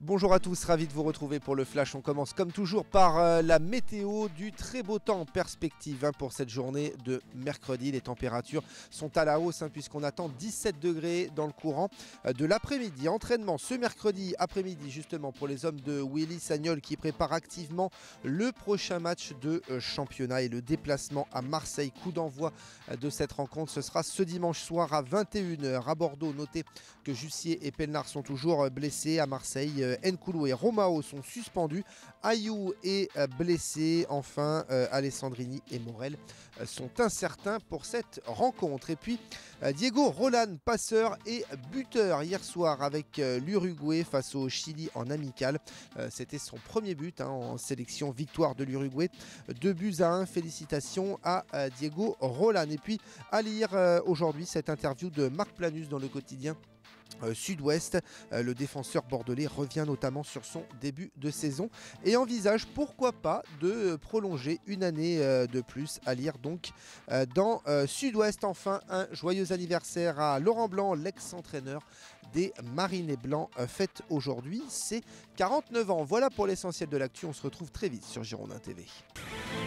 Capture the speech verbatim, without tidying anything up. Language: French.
Bonjour à tous, ravi de vous retrouver pour le Flash. On commence comme toujours par euh, la météo, du très beau temps en perspective hein, pour cette journée de mercredi. Les températures sont à la hausse hein, puisqu'on attend dix-sept degrés dans le courant euh, de l'après-midi. Entraînement ce mercredi après-midi justement pour les hommes de Willy Sagnol qui préparent activement le prochain match de euh, championnat et le déplacement à Marseille. Coup d'envoi euh, de cette rencontre, ce sera ce dimanche soir à vingt et une heures à Bordeaux. Notez que Jussier et Pelnard sont toujours euh, blessés à Marseille. Euh, Nkoulou et Romao sont suspendus. Ayou est blessé. Enfin, euh, Alessandrini et Morel euh, sont incertains pour cette rencontre. Et puis, euh, Diego Roland, passeur et buteur hier soir avec euh, l'Uruguay face au Chili en amical. Euh, C'était son premier but hein, en sélection, victoire de l'Uruguay. Deux buts à un. Félicitations à euh, Diego Roland. Et puis, à lire euh, aujourd'hui cette interview de Marc Planus dans le quotidien Euh, Sud-Ouest. Euh, le défenseur bordelais revient notamment sur son début de saison et envisage pourquoi pas de euh, prolonger une année euh, de plus, à lire donc euh, dans euh, Sud-Ouest. Enfin, un joyeux anniversaire à Laurent Blanc, l'ex-entraîneur des Marinés Blancs, euh, fête aujourd'hui ses quarante-neuf ans. Voilà pour l'essentiel de l'actu, on se retrouve très vite sur Girondin T V.